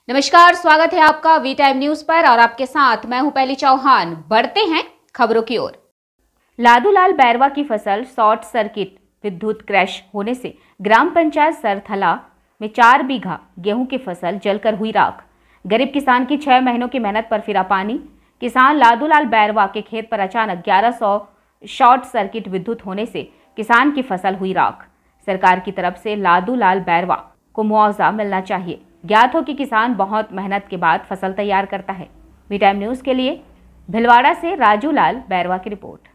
नमस्कार, स्वागत है आपका वी टाइम न्यूज पर और आपके साथ मैं हूं पहली चौहान। बढ़ते हैं खबरों की ओर। लादूलाल बैरवा की फसल शॉर्ट सर्किट विद्युत क्रैश होने से ग्राम पंचायत सरथला में 4 बीघा गेहूं की फसल जलकर हुई राख। गरीब किसान की 6 महीनों की मेहनत पर फिरा पानी। किसान लादूलाल बैरवा के खेत पर अचानक 1100 शॉर्ट सर्किट विद्युत होने से किसान की फसल हुई राख। सरकार की तरफ से लादूलाल बैरवा को मुआवजा मिलना चाहिए। ज्ञात हो कि किसान बहुत मेहनत के बाद फसल तैयार करता है। वी टाइम न्यूज के लिए भिलवाड़ा से राजू लाल बैरवा की रिपोर्ट।